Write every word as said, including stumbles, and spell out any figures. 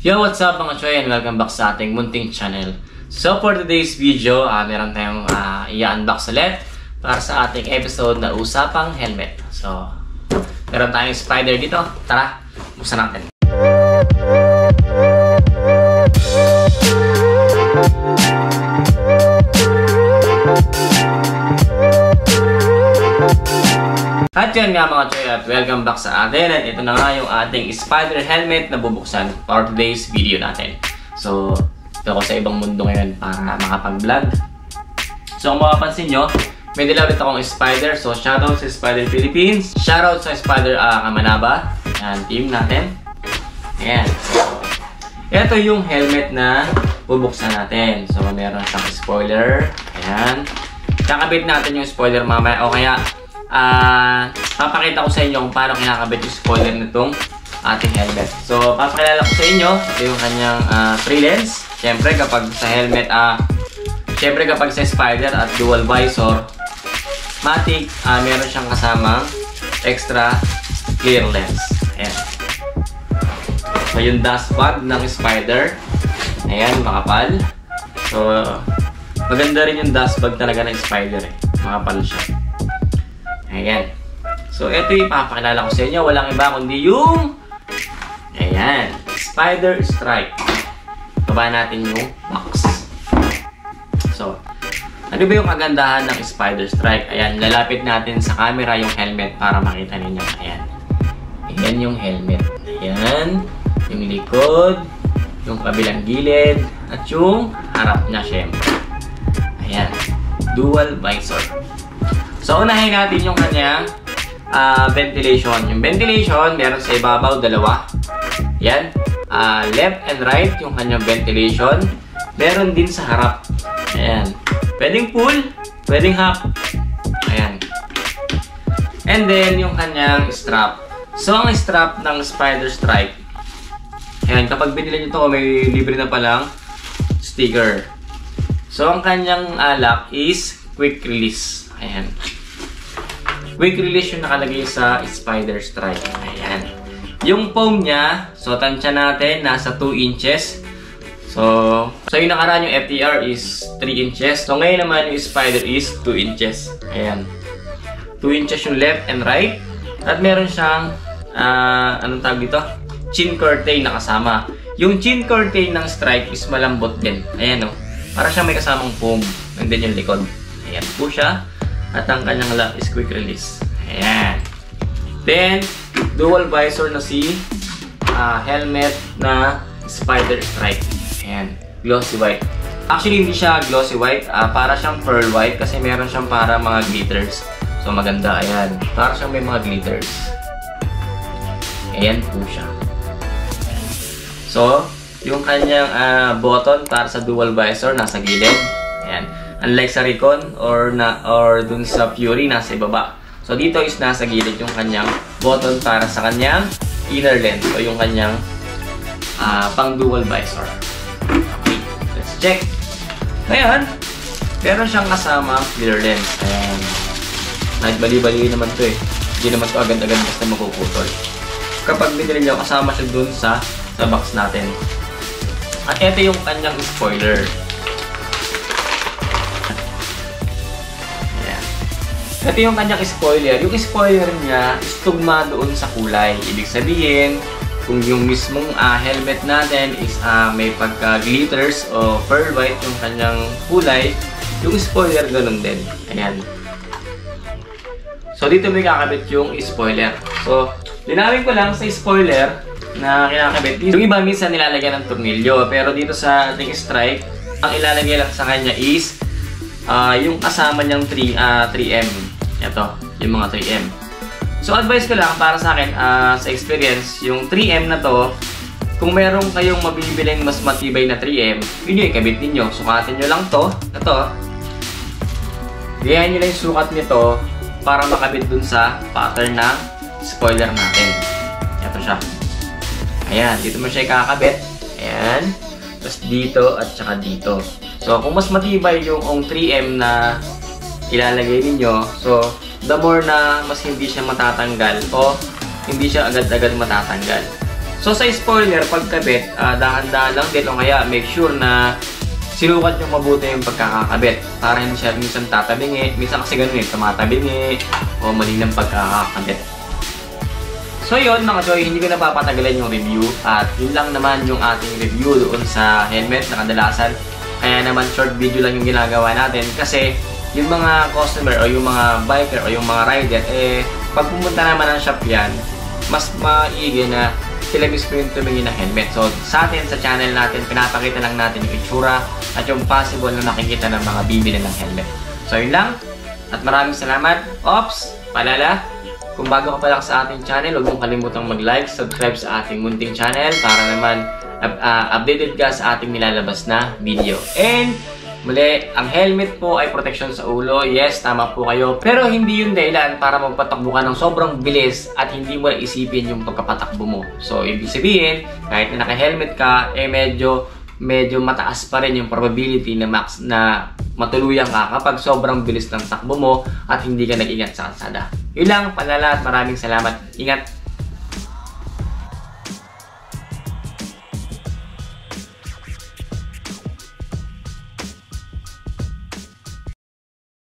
Yo, what's up mga choy and welcome back sa ating munting channel. So for today's video, uh, meron tayong uh, i-unbox ulit para sa ating episode na usapang helmet. So, meron tayong spider dito. Tara, buksan natin. At yun nga mga choy at welcome back sa atin. At ito na nga yung ating spider helmet na bubuksan for today's video natin. So, ito ako sa ibang mundo ngayon para makapag-vlog. So, kung makapansin nyo, may dala ulit akong spider. So, shoutout sa Spider Philippines. Shoutout sa Spider uh, Kamanaba. Yan, team natin. Ayan. So, ito yung helmet na bubuksan natin. So, meron siyang spoiler. Ayan. Kakabit natin yung spoiler mamaya. O kaya, Uh, papakita ko sa inyo kung paano kinakabit yung spoiler nitong ating helmet. So, papakilala ko sa inyo, ito yung kanyang uh, three lens. Siyempre, kapag sa helmet, uh, siyempre kapag sa spider at dual visor, matic, uh, meron siyang kasamang extra clear lens. Ayan. So, yung dashpad ng spider, ayan, makapal. So, maganda rin yung dashpad talaga ng spider eh. Makapal siya. Ayan. So, ito yung papakilala ko sa inyo. Walang iba kundi yung ayan, Spider Strike. Baba natin yung box. So, ano ba yung kagandahan ng Spider Strike? Ayan, lalapit natin sa camera yung helmet para makita ninyo. Ayan. Ayan yung helmet. Ayan. Yung likod. Yung kabilang gilid. At yung harap niya, syempre. Ayan. Dual visor. So, unahin natin yung kanyang uh, ventilation. Yung ventilation, meron sa ibabaw, dalawa. Yan. Uh, left and right, yung kanyang ventilation. Meron din sa harap. Ayan. Pwedeng full, pwedeng half. Ayan. And then, yung kanyang strap. So, ang strap ng Spider Strike, ayan, kapag binili nyo ito, may libre na palang sticker. So, ang kanyang uh, lock is quick release. Ayan. Quick release yung nakalagay sa Spider Strike. Ayan. Yung foam niya, so tansya natin, nasa two inches. So, so yung nakaraan yung F T R is three inches. So, ngayon naman yung Spider is two inches. Ayan. two inches yung left and right. At meron siyang, uh, anong tawag dito? Chin curtain na kasama. Yung chin curtain ng Strike is malambot din. Ayan o. Oh. Para siya may kasamang foam. And then yung likod. Ayan po siya. At ang kanyang lock is quick release. Ayan. Then, dual visor na si uh, helmet na Spider Strike. Ayan. Glossy white. Actually, hindi siya glossy white. Uh, para siyang pearl white kasi meron siyang para mga glitters. So, maganda. Ayan. Para siyang may mga glitters. Ayan po siya. Ayan. So, yung kanyang uh, button para sa dual visor nasa gilid. Ayan. Unlike sa Recon or na or dun sa Fury, nasa ibaba. So dito is nasa gilid yung kanyang button para sa kanyang inner lens o yung kanyang uh, pang dual visor. Okay, let's check. Ngayon, meron siyang kasama clear lens. Ayan. Nagbali-bali naman to eh. Hindi naman to agad-agad basta magpuputol. Kapag binili nyo, kasama siya dun sa, sa box natin. At ito yung kanyang spoiler. Ito yung kanyang spoiler. Yung spoiler niya is tugma doon sa kulay. Ibig sabihin, kung yung mismong uh, helmet natin is uh, may pagka-glitters o pearl white yung kanyang kulay, yung spoiler ganun din. Ayan. So, dito may kakabit yung spoiler. So, linawin ko lang sa spoiler na kinakabit. Yung iba minsan nilalagyan ng tornilyo. Pero dito sa ating Strike, ang ilalagay lang sa kanya is uh, yung kasama niyang three M. Ito, yung mga three M. So, advice ko lang para sa akin, uh, sa experience, yung three M na to, kung meron kayong mabibiling mas matibay na three M, yun yung ikabit ninyo. Sukatin nyo lang to, ito. Gayahin nyo lang yung sukat nito para makabit dun sa pattern ng spoiler natin. Ito siya. Ayan, dito mo siya ikakabit. Ayan. Tapos dito at saka dito. So, kung mas matibay yung three M na ilalagay ninyo, so, the more na mas hindi siya matatanggal o hindi siya agad-agad matatanggal. So sa spoiler, pagkabit, uh, dahan-dahan lang din o kaya make sure na sinukat yung mabuti yung pagkakakabit para hindi siya minsan tatabingi. Minsan kasi ganun eh, tumatabingi o mali ng pagkakakabit. So yun mga choy, hindi ko na papatagalan yung review at yun lang naman yung ating review doon sa helmet na kadalasan. Kaya naman short video lang yung ginagawa natin kasi yung mga customer o yung mga biker o yung mga rider, eh pag pumunta naman ng shop yan, mas maigi na sila mismo yung tumingin ng helmet. So, sa atin, sa channel natin, pinapakita lang natin yung itsura at yung possible na nakikita ng mga bibili ng helmet. So, yun lang. At maraming salamat. Ops! Paalala, kung bago ka pa lang sa ating channel, huwag mong kalimutang mag-like, subscribe sa ating munting channel para naman uh, updated ka sa ating nilalabas na video. And, muli, ang helmet po ay protection sa ulo. Yes, tama po kayo. Pero hindi yun dahilan para magpatakbo ka ng sobrang bilis at hindi mo na isipin yung pagkapatakbo mo. So, ibig sabihin, kahit na naka-helmet ka, eh medyo, medyo mataas pa rin yung probability na max na matuluyan ka kapag sobrang bilis ng takbo mo at hindi ka nag-ingat sa kalsada. Yun lang, paalala at maraming salamat. Ingat!